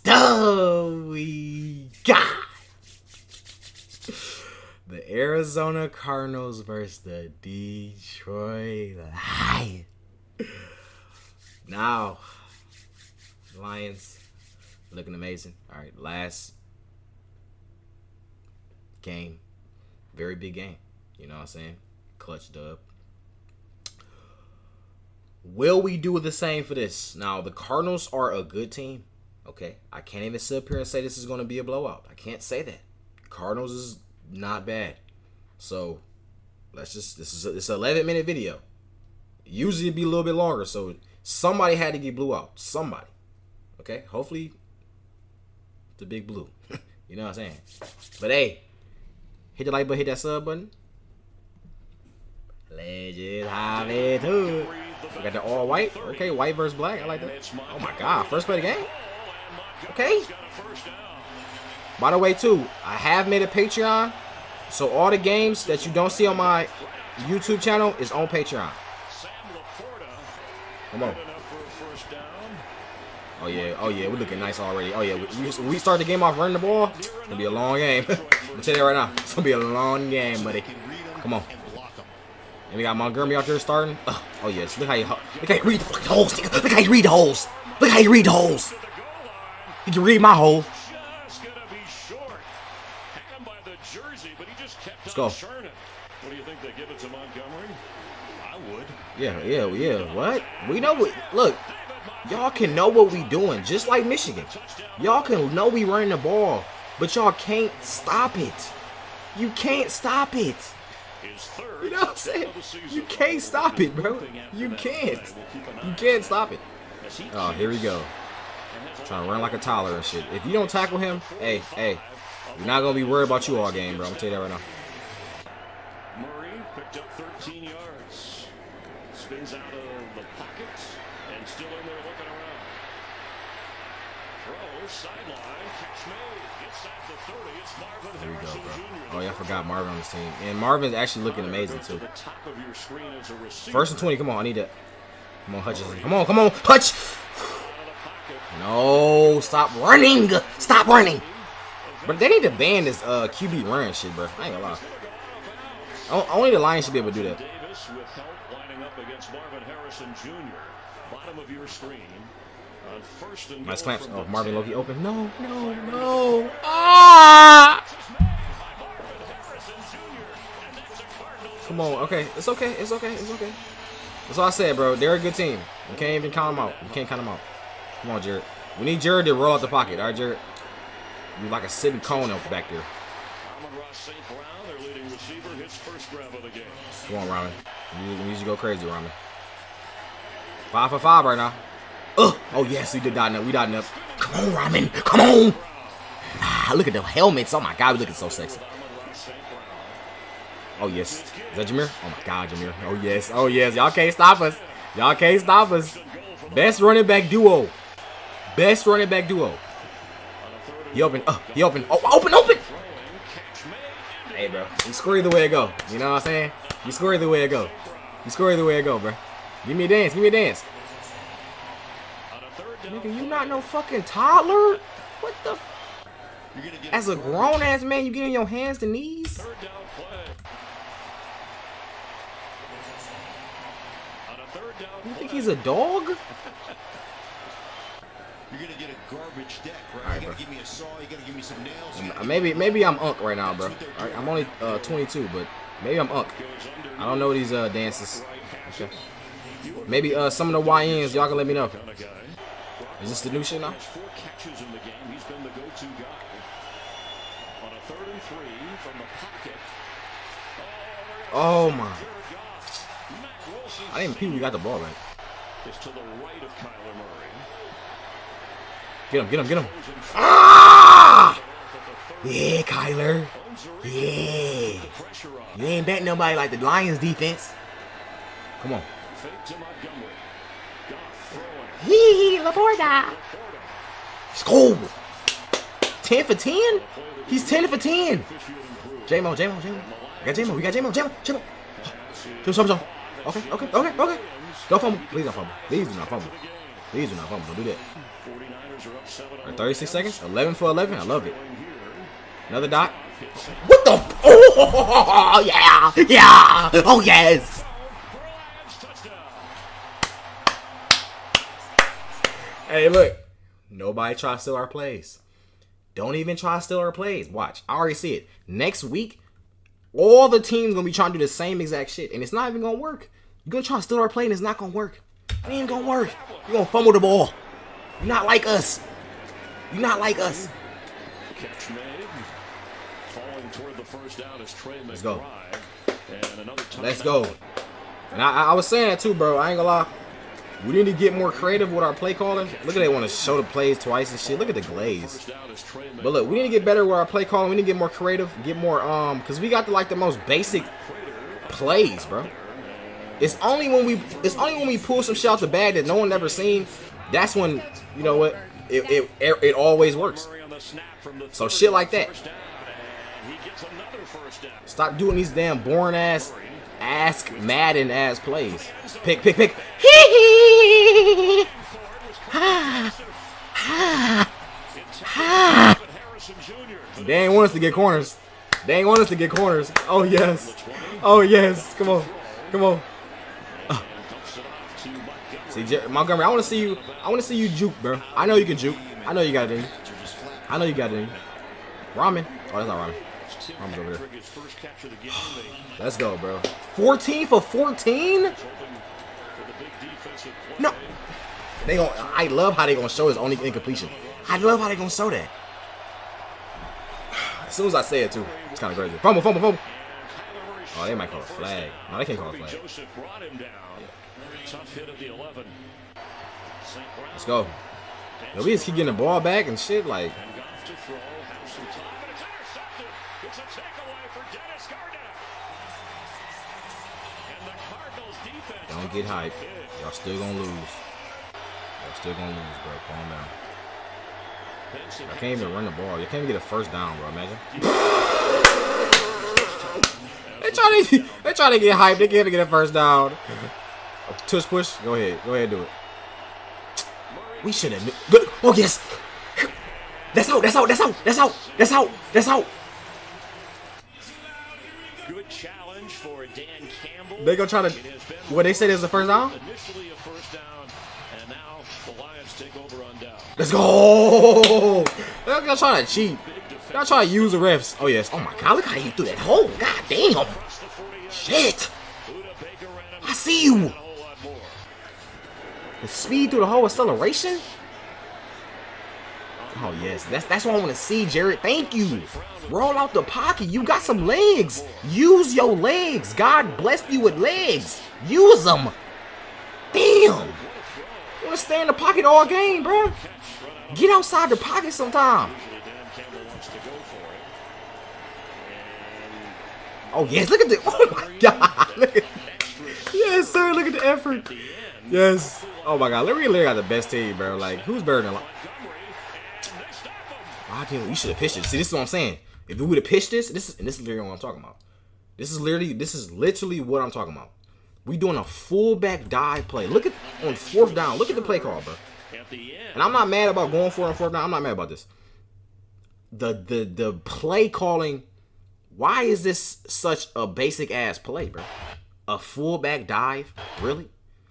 stuff we got. The Arizona Cardinals versus the Detroit Lions. Now, Lions looking amazing. All right, last game, very big game. You know what I'm saying? Clutch dub. Will we do the same for this? Now, the Cardinals are a good team. Okay, I can't even sit up here and say this is going to be a blowout. I can't say that. Cardinals is not bad. So, let's just, it's an 11-minute video. Usually it'd be a little bit longer, so somebody had to get blew out. Somebody. Okay, hopefully the big blue. You know what I'm saying? But hey, hit the like button, hit that sub button. Legend have it too. We got the all white. Okay, white versus black. I like that. Oh my god, first play of the game. Okay. By the way, too, I have made a Patreon, so all the games that you don't see on my YouTube channel is on Patreon. Come on. Oh yeah, we're looking nice already. Oh yeah, we start the game off running the ball. It's gonna be a long game. I'm gonna tell you right now, it's gonna be a long game, buddy. Come on. And we got Montgomery out there starting. Oh yes, look how you read the fucking holes. Look how you read the holes. Look how you read the holes. You can read my hole. Let's go. What do you think they give it to Montgomery? I would. Yeah. What? We know what. Look, y'all can know what we doing, just like Michigan. Y'all can know we running the ball, but y'all can't stop it. You can't stop it. You know what I'm saying? You can't stop it, bro. You can't. You can't stop it. Oh, here we go. Trying to run like a toddler and shit. If you don't tackle him, hey, we're not gonna be worried about you all game, bro. I'm gonna tell you that right now. Murray picked up 13 yards. Spins out of the pocket and still in there looking around. Throw sideline, catch made. Inside the 30. It's Marvin There we go, Harrison bro. Jr. Oh yeah, I forgot Marvin on this team. And Marvin's actually looking amazing too. First and 20. Come on, I need that. Come on, Hutchinson. Come on, Hutch. No, stop running. Stop running. But they need to ban this QB run shit, bro. I ain't gonna lie. Only the Lions should be able to do that. Davis with help lining up against Marvin Harrison Jr. Bottom of your screen. On first and nice clamps. Oh, Marvin Loki open. No. Ah! Come on. Okay. It's okay. That's all I said, bro. They're a good team. You can't even count them out. You can't count them out. Come on, Jared. We need Jared to roll out the pocket. All right, Jared. You like a sitting cone up back there. Come on, Ramen. We need you to go crazy, Ramen. 5 for 5 right now. Oh, yes, we did dot up. We dotting up. Come on, Ramen. Come on. Ah, look at the helmets. Oh, my God. We're looking so sexy. Oh, yes. Is that Jameer? Oh, my God, Jameer. Oh, yes. Oh, yes. Y'all can't stop us. Y'all can't stop us. Best running back duo. Best running back duo. He open. He open. Oh, open. Hey, bro. You score either way it go. You know what I'm saying? You score either way it go. Bro. Give me a dance. Nigga, you not no fucking toddler? What the? As a grown-ass man, you get in your hands to knees? You think he's a dog? You're gonna get a garbage deck, right? Right, you gotta bro. give me a saw, you gotta give me some nails. Maybe I'm unk right now, bro. All right, I'm only 22, but maybe I'm unk. I don't know these dances. Okay. Maybe some of the YNs, y'all can let me know. Is this the new shit now? 4 catches in the game. He's been the go-to guy. On a 3rd and 3 from the pocket. Oh my! I didn't think we got the ball right. It's to the right of Kyler Murray. Get him! Ah! Yeah, Kyler. Yeah. You ain't betting nobody like the Lions defense. Come on. Fake to Montgomery. Hee, Laporta. Score. 10 for 10? He's 10 for 10. J-Mo. We got J-Mo. Do something. Okay. Don't fumble. Please don't fumble. Please do not fumble. Don't do that. 49ers are up 7-0. 36 seconds. 11 for 11. I love it. Another dot. What the? Oh, yeah. Yeah. Oh, yes. Hey, look. Nobody try to steal our plays. Don't even try to steal our plays. Watch. I already see it. Next week, all the teams going to be trying to do the same exact shit. And it's not even going to work. You're going to try to steal our play and it's not going to work. It ain't going to work. You're going to fumble the ball. You're not like us. You're not like us. Catch made. Falling toward the first down is Trey McBride. Let's go. And another Let's go. And I was saying that too, bro. I ain't gonna lie. We need to get more creative with our play calling. Look at they want to show the plays twice and shit. Look at the glaze. But look, we need to get better with our play calling. We need to get more creative, get more because we got the most basic plays, bro. It's only when we pull some shit out the bag that no one ever seen. That's when, you know what, it always works. So shit like that. Stop doing these damn boring ass Ask Madden ass plays. Pick. Hee They ain't want us to get corners. Oh yes. Come on. See, Montgomery, I want to see you juke, bro. I know you can juke. I know you got it in you. Ramen. Oh, that's not ramen. Ramen's over there. Let's go, bro. 14 for 14? No. I love how they gonna show his only incompletion. I love how they gonna show that. As soon as I say it too, it's kind of crazy. Fumble. Oh, they might call a flag. No, they can't call a flag. Let's go. Yo, we just keep getting the ball back and shit. Like, don't get hyped. Y'all still gonna lose. Bro. Calm down. I can't even run the ball. You can't even get a first down, bro. Imagine. They trying to get hyped. They can't get a first down. Tush push. Go ahead, do it. We should have. Good. Oh yes. That's out. Good challenge for Dan Campbell. They gonna try to. What they said is the first down. Initially a first down, and now the Lions take over on down. Let's go. They're gonna try to cheat. They're trying to use the refs. Oh yes. Oh my God. Look how he threw that hole. God damn. Shit. I see you. The speed through the whole acceleration? Oh, yes. That's what I want to see, Jared. Thank you. Roll out the pocket. You got some legs. Use your legs. God bless you with legs. Use them. Damn. You want to stay in the pocket all game, bro? Get outside the pocket sometime. Oh, yes. Look at the... Oh, my God. Look at... Yes, sir. Look at the effort. Yes. Oh my God, we literally got the best team, bro. Like, who's better than? You should have pitched it. See, this is what I'm saying. If we would have pitched this is literally what I'm talking about. This is literally what I'm talking about. We doing a fullback dive play. Look at on fourth down. Look at the play call, bro. And I'm not mad about going for it on fourth down. I'm not mad about this. The play calling. Why is this such a basic ass play, bro? A fullback dive? Really?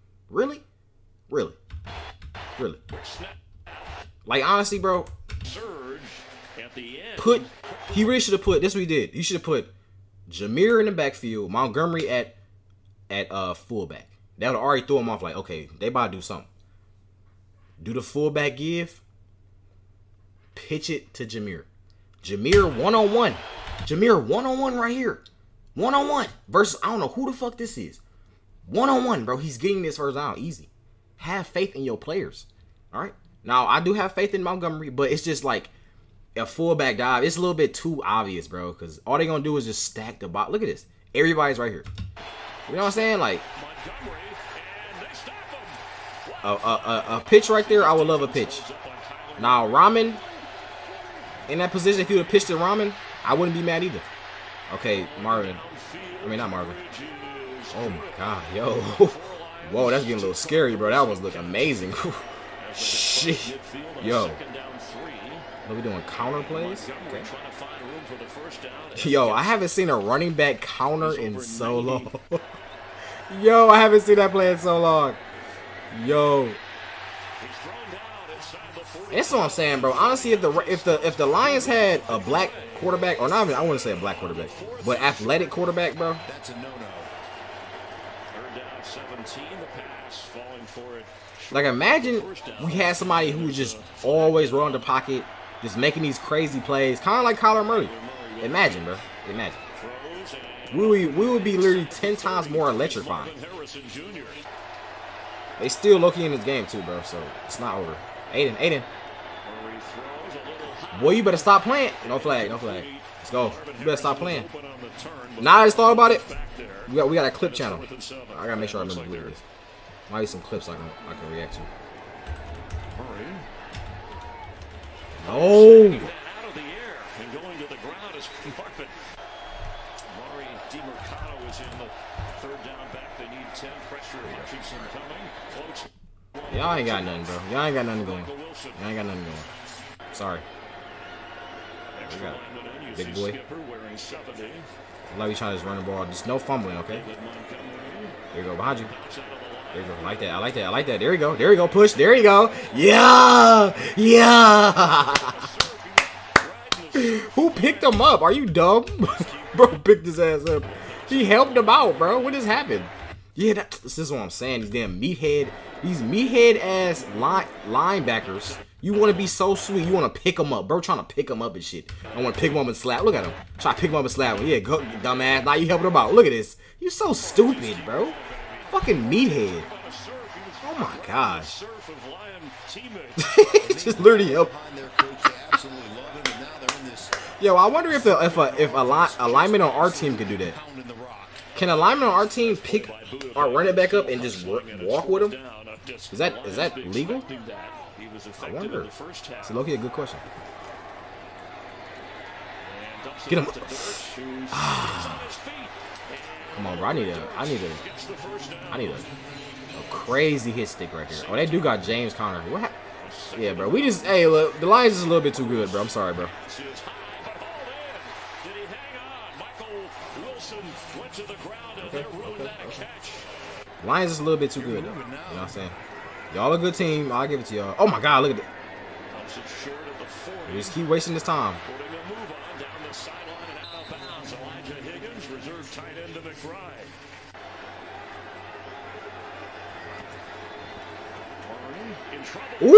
Like, honestly, bro, he really should have put, this is what he did. He should have put Jameer in the backfield, Montgomery at fullback. That would already throw him off like, okay, they about to do something. Do the fullback give, pitch it to Jameer. Jameer one-on-one. Jameer one-on-one right here. One-on-one versus, I don't know who the fuck this is. One-on-one, bro. He's getting this first down easy. Have faith in your players. All right. Now, I do have faith in Montgomery, but it's just like a fullback dive. It's a little bit too obvious, bro, because all they're going to do is just stack the box. Look at this. Everybody's right here. You know what I'm saying? Like, a pitch right there, I would love a pitch. Now, Ramen, in that position, if you would have pitched to Ramen, I wouldn't be mad either. Okay, Marvin. I mean, not Marvin. Oh, my God. Yo. Whoa, that's getting a little scary, bro. That was looking amazing. Shit. Yo. What are we doing? Counter plays? Okay. Yo, I haven't seen a running back counter in so long. Yo, I haven't seen that play in so long. Yo. That's what I'm saying, bro. Honestly, if the Lions had a black quarterback, or not even, I wouldn't say a black quarterback, but athletic quarterback, bro. That's a no-no. Third down, 17. The pass falling for it. Like, imagine we had somebody who was just always running the pocket, just making these crazy plays, kind of like Kyler Murray. Imagine, bro. Imagine. We would be literally 10 times more electrifying. They still looking in this game too, bro. So it's not over. Aiden. Boy, you better stop playing. No flag. Let's go. You better stop playing. Now I just thought about it. We got a clip channel. I gotta make sure I remember what it is. Might be some clips I can react to. No. Y'all ain't got nothing, bro. Y'all ain't got nothing going. Sorry. We got big boy. Like we trying to just run the ball. Just no fumbling, okay? There you go. Behind you. There you go. I like that. There you go. Push. There you go. Yeah. Who picked him up? Are you dumb? Bro picked his ass up. He helped him out, bro. What just happened? Yeah, this is what I'm saying. These damn meathead ass linebackers. You want to be so sweet. You want to pick them up, bro. Trying to pick them up and shit. I want to pick them up and slap. Look at him. Try to pick him up and slap him. Yeah, go, you dumbass. Now you helping him out. Look at this. You so stupid, bro. Fucking meathead. Oh my gosh. Just literally help. Yo, I wonder if a lineman on our team could do that. Can a lineman on our team pick our running back up and just walk with him? Is that legal? I wonder. It's a low-key a good question. Get him. Come on, bro. I need a crazy hit stick right here. Oh, they do got James Conner. What? Yeah, bro. Hey, look, the Lions is a little bit too good, bro. I'm sorry, bro. Okay. Lions is a little bit too good, though. You know what I'm saying? Y'all a good team. I'll give it to y'all. Oh my God, look at that. We just keep wasting this time. Ooh!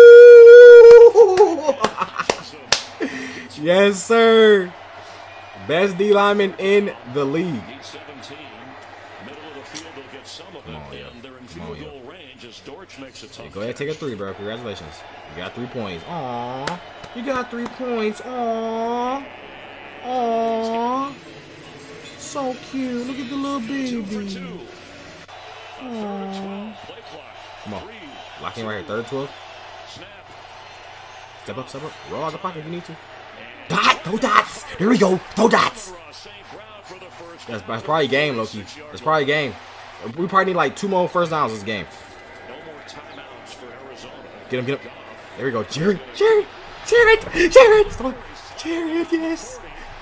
Yes, sir. Best D lineman in the league. Come on, yo. Hey, go ahead and take a 3, bro. Congratulations. You got 3 points. Aww. You got 3 points. Aww. Aww. So cute. Look at the little baby. Aww. Come on. Lock in right here. 3rd 12. Step up. Roll out the pocket if you need to. Throw dots. There we go. Throw dots. That's probably game, Loki. That's probably game. We probably need like 2 more first downs this game. Get him. There we go. Jared, yes.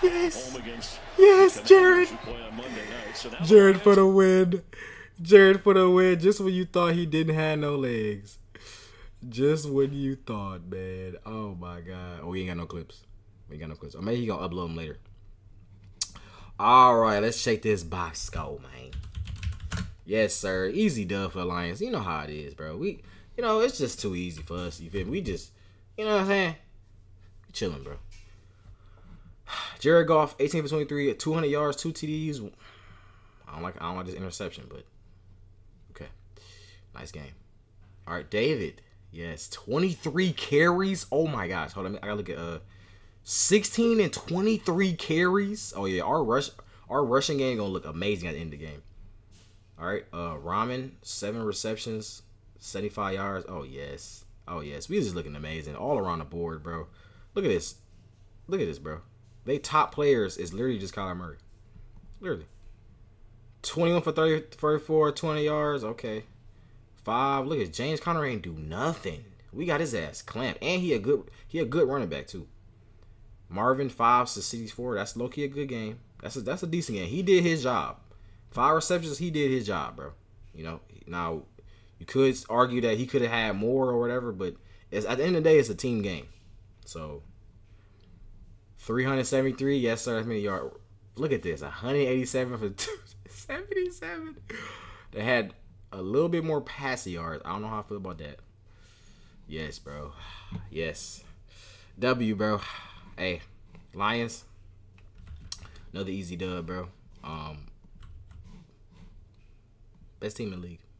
Yes, Jared. Jared for the win. Just when you thought he didn't have no legs. Just when you thought, man. Oh, my God. Oh, we ain't got no clips. Or maybe he gonna upload them later. All right, let's shake this box score, man. Yes, sir. Easy dub for the Lions. You know how it is, bro. It's just too easy for us. You feel me? We just, you know what I'm saying? We chilling, bro. Jared Goff, 18 for 23, 200 yards, 2 TDs. I don't like this interception, but okay. Nice game. All right, David. Yes, 23 carries. Oh my gosh. Hold on. I gotta look at 16 and 23 carries. Oh yeah, our rushing game gonna look amazing at the end of the game. All right, Rahman, 7 receptions, 75 yards. Oh yes, we just looking amazing all around the board, bro. Look at this, bro. They top players is literally just Kyler Murray, literally. 21 for 34, 20 yards. Okay, 5. Look at James Conner ain't do nothing. We got his ass clamped, and he a good running back too. Marvin 5 to 64. That's low key a good game. That's a decent game. He did his job. 5 receptions. He did his job, bro. You know. Now you could argue that he could have had more or whatever, but at the end of the day, it's a team game. So 373. Yes, sir. That's many yards. Look at this. 187 for 277. They had a little bit more passing yards. I don't know how I feel about that. Yes, bro. Yes. W, bro. Hey, Lions. Another easy dub, bro. Best team in the league.